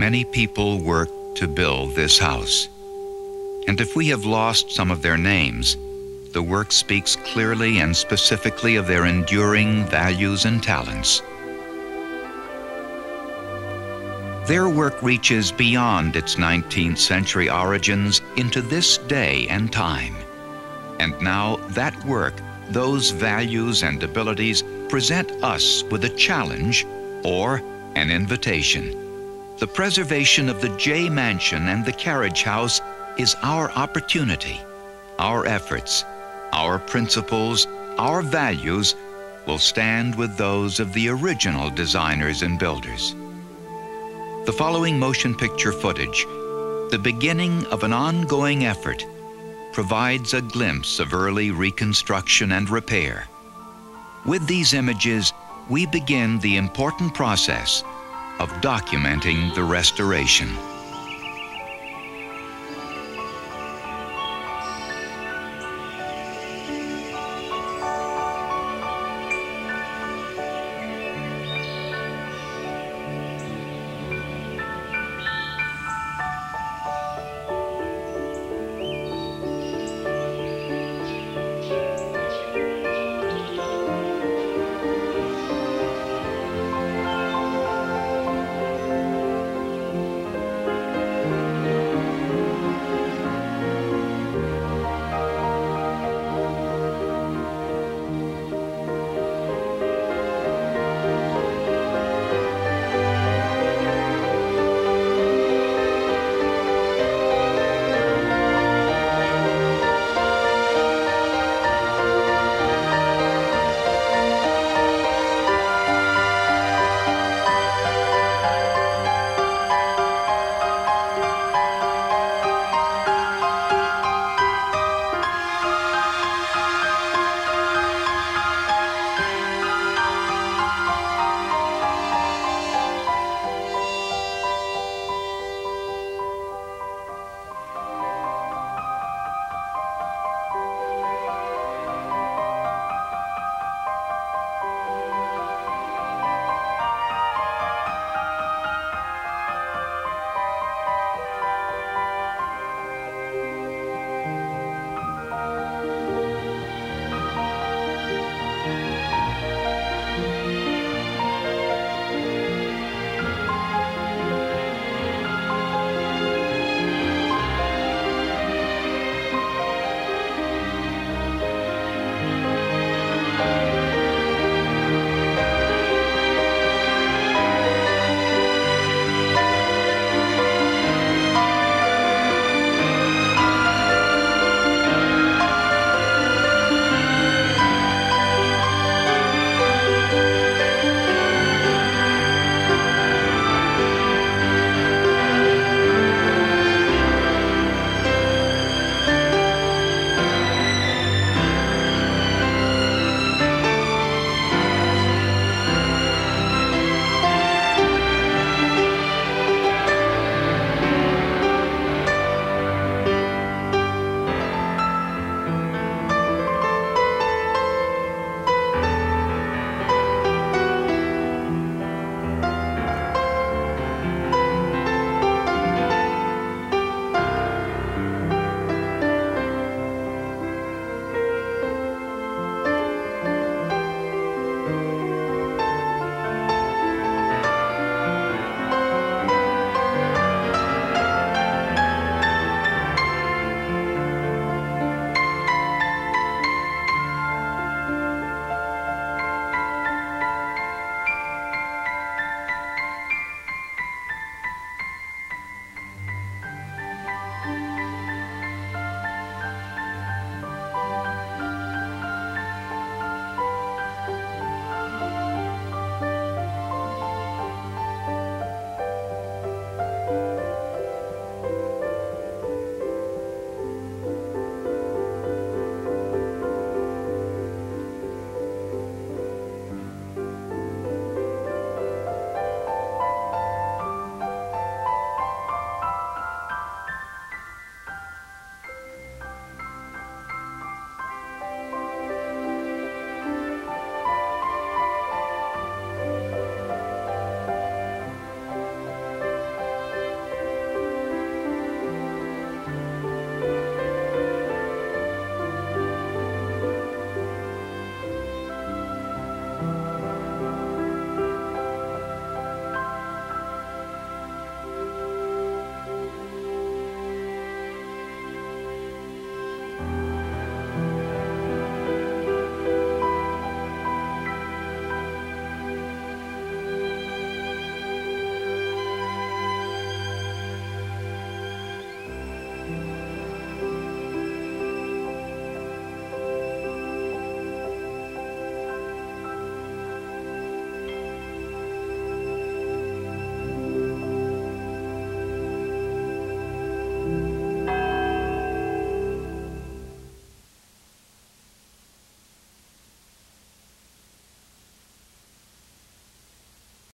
Many people worked to build this house. And if we have lost some of their names, the work speaks clearly and specifically of their enduring values and talents. Their work reaches beyond its 19th century origins into this day and time. And now that work, those values and abilities present us with a challenge or an invitation. The preservation of the Jay Mansion and the Carriage House is our opportunity. Our efforts, our principles, our values will stand with those of the original designers and builders. The following motion picture footage, the beginning of an ongoing effort, provides a glimpse of early reconstruction and repair. With these images, we begin the important process of documenting the restoration.